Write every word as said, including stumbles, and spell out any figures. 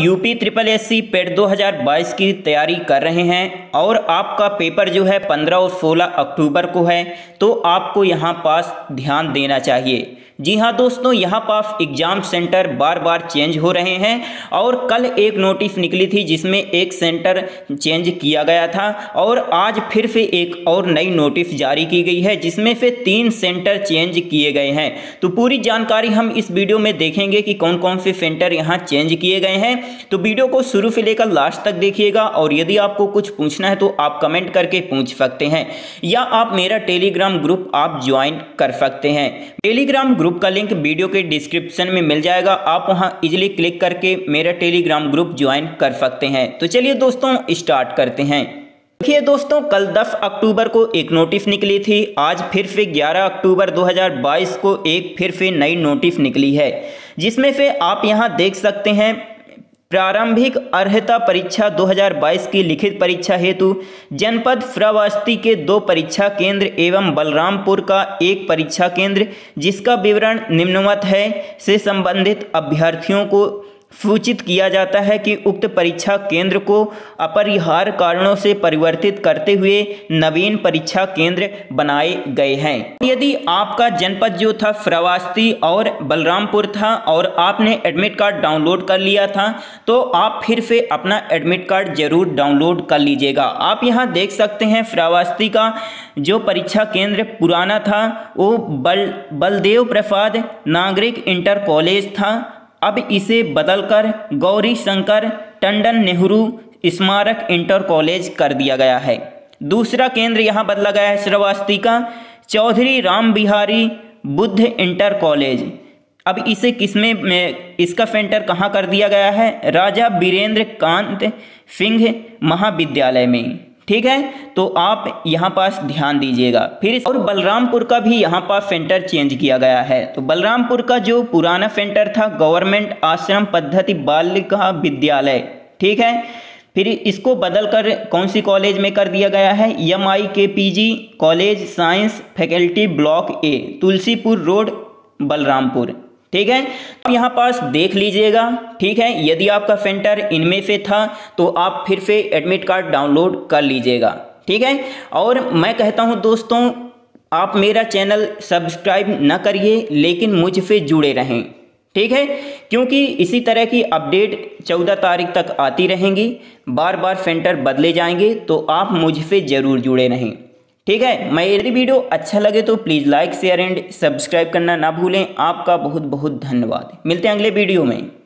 UP triple S C PET दो हज़ार बाईस की तैयारी कर रहे हैं और आपका पेपर जो है पंद्रह और सोलह अक्टूबर को है, तो आपको यहाँ पास ध्यान देना चाहिए। जी हाँ दोस्तों, यहाँ पास एग्ज़ाम सेंटर बार बार चेंज हो रहे हैं और कल एक नोटिस निकली थी जिसमें एक सेंटर चेंज किया गया था और आज फिर से एक और नई नोटिस जारी की गई है जिसमें से तीन सेंटर चेंज किए गए हैं। तो पूरी जानकारी हम इस वीडियो में देखेंगे कि कौन कौन से सेंटर यहाँ चेंज किए गए हैं। तो वीडियो को शुरू से लेकर लास्ट तक देखिएगा और यदि आपको कुछ पूछना है तो आप कमेंट करके पूछ सकते हैं या आप मेरा टेलीग्राम ग्रुप आप ज्वाइन कर सकते हैं। टेलीग्राम ग्रुप का लिंक वीडियो के डिस्क्रिप्शन में मिल जाएगा, आप वहां इजीली क्लिक करके मेरा टेलीग्राम ग्रुप ज्वाइन कर सकते हैं। तो चलिए दोस्तों स्टार्ट करते हैं। देखिए दोस्तों, कल दस अक्टूबर को एक नोटिस निकली थी, आज फिर से ग्यारह अक्टूबर दो हज़ार बाईस को एक फिर से नई नोटिस निकली है जिसमें से आप यहां देख सकते हैं प्रारंभिक अर्हता परीक्षा दो हज़ार बाईस की लिखित परीक्षा हेतु जनपद श्रावस्ती के दो परीक्षा केंद्र एवं बलरामपुर का एक परीक्षा केंद्र जिसका विवरण निम्नवत है से संबंधित अभ्यर्थियों को सूचित किया जाता है कि उक्त परीक्षा केंद्र को अपरिहार्य कारणों से परिवर्तित करते हुए नवीन परीक्षा केंद्र बनाए गए हैं। यदि आपका जनपद जो था श्रावस्ती और बलरामपुर था और आपने एडमिट कार्ड डाउनलोड कर लिया था तो आप फिर से अपना एडमिट कार्ड जरूर डाउनलोड कर लीजिएगा। आप यहाँ देख सकते हैं श्रावस्ती का जो परीक्षा केंद्र पुराना था वो बल बलदेव प्रसाद नागरिक इंटर कॉलेज था, अब इसे बदलकर गौरी शंकर टंडन नेहरू स्मारक इंटर कॉलेज कर दिया गया है। दूसरा केंद्र यहाँ बदला गया है श्रावस्ती का चौधरी राम बिहारी बुद्ध इंटर कॉलेज, अब इसे किसमें में इसका सेंटर कहाँ कर दिया गया है, राजा वीरेंद्र कांत सिंह महाविद्यालय में। ठीक है, तो आप यहाँ पास ध्यान दीजिएगा। फिर और बलरामपुर का भी यहाँ पास सेंटर चेंज किया गया है। तो बलरामपुर का जो पुराना सेंटर था गवर्नमेंट आश्रम पद्धति बालिका विद्यालय, ठीक है, फिर इसको बदलकर कौन सी कॉलेज में कर दिया गया है, M I K P G college science faculty block A Tulsipur road Balrampur. ठीक है, अब यहाँ पास देख लीजिएगा। ठीक है, यदि आपका सेंटर इनमें से था तो आप फिर से एडमिट कार्ड डाउनलोड कर लीजिएगा। ठीक है, और मैं कहता हूँ दोस्तों आप मेरा चैनल सब्सक्राइब न करिए लेकिन मुझसे जुड़े रहें। ठीक है, क्योंकि इसी तरह की अपडेट चौदह तारीख तक आती रहेंगी, बार बार सेंटर बदले जाएंगे, तो आप मुझसे ज़रूर जुड़े रहें। ठीक है, मैं यदि वीडियो अच्छा लगे तो please like share and subscribe करना ना भूलें। आपका बहुत बहुत धन्यवाद। मिलते हैं अगले वीडियो में।